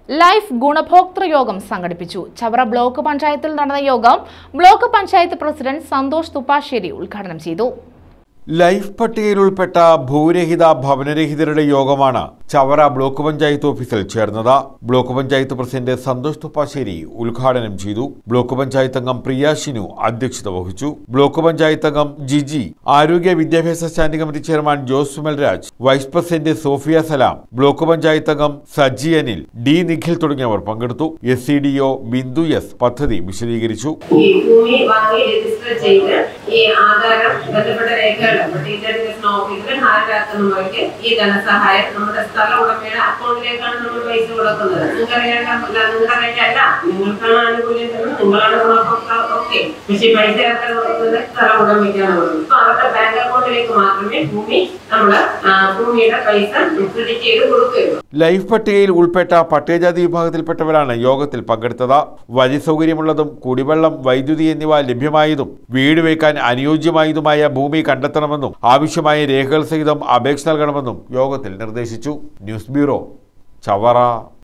Life ഗുണഭോക്തൃ യോഗം സംഘടിപ്പിച്ചു. Chavara block പഞ്ചായത്തിൽ നടന്ന യോഗം ബ്ലോക്ക് പഞ്ചായത്ത് പ്രസിഡന്റ് സന്തോഷ് തുപ്പാശ്ശേരി ഉദ്ഘാടനം ചെയ്തു. ലൈഫ് പട്ടികയിൽ ഉൾപ്പെട്ട ഭൂരഹിത ഭവനരഹിതരുടെ യോഗമാണ് ചവറ ബ്ലോക്ക് പഞ്ചായത്ത് ഓഫീസിൽ ചേർന്നത്. ബ്ലോക്ക് പഞ്ചായത്ത് പ്രസിഡന്റ് സന്തോഷ് തുപ്പാശ്ശേരി ഉദ്ഘാടനം ചെയ്തു. ബ്ലോക്ക് പഞ്ചായത്ത് അംഗം പ്രിയ ഷിനു അധ്യക്ഷത വഹിച്ചു. ബ്ലോക്ക് പഞ്ചായത്ത് അംഗം ജിജി, ആരോഗ്യ വിദ്യാഭ്യാസ standing committee chairman Jose Sumalraj, vice president Sophia Salam, block panchayat അംഗം സജി അനിൽ, ഡി നിഖിൽ തുടങ്ങിയവർ പങ്കെടുത്തു. SCDO ബിന്ദു എസ് പദ്ധതി വിശദീകരിച്ചു. ഈ ധനസഹായം നമ്മുടെ സ്ഥല ഉടമയുടെ അക്കൗണ്ടിലേക്കാണ് നമ്മൾ പൈസ കൊടുക്കുന്നത്. നിങ്ങൾക്കാണ് ആനുകൂല്യം തരുന്നത്, നിങ്ങളാണ് ഓക്കെ. പക്ഷെ പൈസ കൊടുക്കുന്നത് സ്ഥല ഉടമയ്ക്കാണ് കൊടുക്കുന്നത്. അപ്പൊ അവരുടെ ബാങ്ക് അക്കൗണ്ടിലേക്ക് മാത്രമേ ഭൂമിയുടെ പൈസ ക്രെഡിറ്റ് ചെയ്ത് കൊടുക്കുകയുള്ളൂ. ലൈഫ് പട്ടികയിൽ ഉൾപ്പെട്ട പട്ടികജാതി വിഭാഗത്തിൽപ്പെട്ടവരാണ് യോഗത്തിൽ പങ്കെടുത്തത്. വഴി സൗകര്യമുള്ളതും കുടിവെള്ളം, വൈദ്യുതി എന്നിവ ലഭ്യമായതും വീട് വയ്ക്കാൻ അനുയോജ്യമായതുമായ ഭൂമി കണ്ടെത്തണമെന്നും ആവശ്യമായ രേഖകൾ സഹിതം അപേക്ഷ നൽകണമെന്നും യോഗത്തിൽ നിർദ്ദേശിച്ചു. News bureau, Chavara.